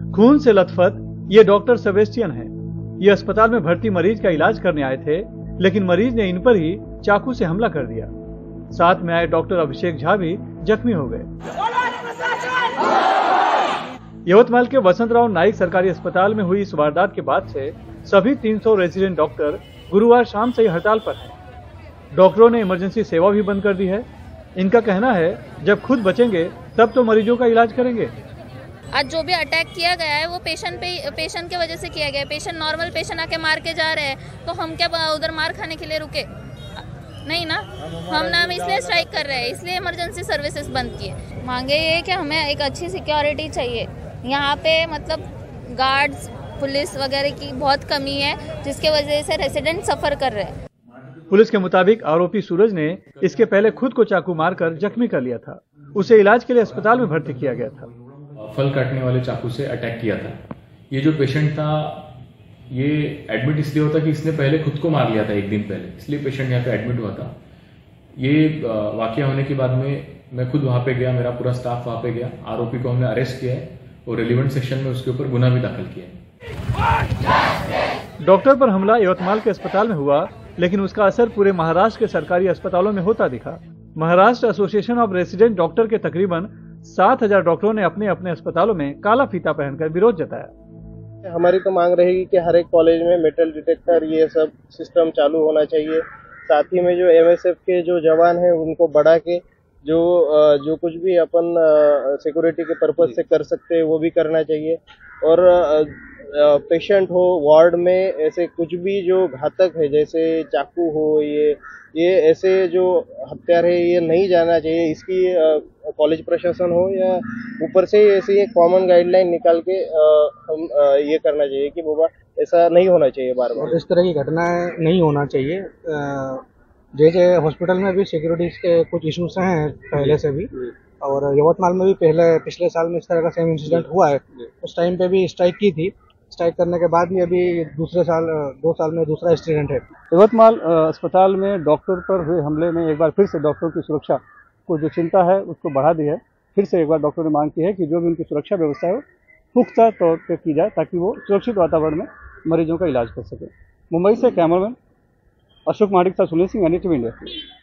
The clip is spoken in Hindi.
खून से लथपथ ये डॉक्टर सेबेस्टियन है। ये अस्पताल में भर्ती मरीज का इलाज करने आए थे, लेकिन मरीज ने इन पर ही चाकू से हमला कर दिया। साथ में आए डॉक्टर अभिषेक झा भी जख्मी हो गए। यवतमाल के वसंतराव नाइक सरकारी अस्पताल में हुई इस वारदात के बाद से सभी 300 रेजिडेंट डॉक्टर गुरुवार शाम से ही हड़ताल पर हैं। डॉक्टरों ने इमरजेंसी सेवा भी बंद कर दी है। इनका कहना है जब खुद बचेंगे तब तो मरीजों का इलाज करेंगे। आज जो भी अटैक किया गया है वो पेशेंट की वजह से किया गया है। पेशेंट नॉर्मल पेशेंट आके मार के जा रहे हैं, तो हम क्या उधर मार खाने के लिए रुके? नहीं ना, हम इसलिए स्ट्राइक कर रहे हैं, इसलिए इमरजेंसी सर्विसेज बंद किए। मांगे ये कि हमें एक अच्छी सिक्योरिटी चाहिए। यहाँ पे मतलब गार्ड्स, पुलिस वगैरह की बहुत कमी है, जिसके वजह से रेसिडेंट सफर कर रहे हैं। पुलिस के मुताबिक आरोपी सूरज ने इसके पहले खुद को चाकू मारकर जख्मी कर लिया था। उसे इलाज के लिए अस्पताल में भर्ती किया गया था। फल काटने वाले चाकू से अटैक किया था। ये जो पेशेंट था ये एडमिट इसलिए होता कि इसने पहले खुद को मार लिया था एक दिन पहले, इसलिए पेशेंट यहाँ पे एडमिट हुआ था। ये वाकया होने के बाद में मैं खुद वहां पे गया, मेरा पूरा स्टाफ वहां पे गया। आरोपी को हमने अरेस्ट किया है और रेलिवेंट सेक्शन में उसके ऊपर गुना भी दाखिल किया है। डॉक्टर पर हमला यवतमाल के अस्पताल में हुआ, लेकिन उसका असर पूरे महाराष्ट्र के सरकारी अस्पतालों में होता दिखा। Maharashtra association of resident doctor के तकरीबन 7,000 डॉक्टरों ने अपने अपने अस्पतालों में काला फीता पहनकर विरोध जताया। हमारी तो मांग रहेगी कि हर एक कॉलेज में मेटल डिटेक्टर ये सब सिस्टम चालू होना चाहिए। साथ ही में जो एमएसएफ के जो जवान हैं उनको बढ़ा के जो कुछ भी अपन सिक्योरिटी के पर्पज से कर सकते हैं वो भी करना चाहिए। और पेशेंट हो वार्ड में ऐसे कुछ भी जो घातक है, जैसे चाकू हो, ये ऐसे जो हत्यार है ये नहीं जाना चाहिए। इसकी कॉलेज प्रशासन हो या ऊपर से ऐसी कॉमन गाइडलाइन निकाल के हम ये करना चाहिए कि बाबा ऐसा नहीं होना चाहिए बार बार। इस तरह की घटनाएं नहीं होना चाहिए। जैसे हॉस्पिटल में भी सिक्योरिटी के कुछ इश्यूज हैं पहले से भी, और यवतमाल में भी पिछले साल में इस तरह का सेम इंसिडेंट हुआ है। उस टाइम पे भी स्ट्राइक की थी। स्ट्राइक करने के बाद भी अभी 2 साल में दूसरा इंसिडेंट है। यवतमाल अस्पताल में डॉक्टर पर हुए हमले में एक बार फिर से डॉक्टरों की सुरक्षा को जो चिंता है उसको बढ़ा दी है। फिर से एक बार डॉक्टरों ने मांग की है कि जो भी उनकी सुरक्षा व्यवस्था है वो पुख्ता तौर पर की जाए, ताकि वो सुरक्षित वातावरण में मरीजों का इलाज कर सके। मुंबई से cameraman Ashok Madik, Sunil Singh, NDTV India.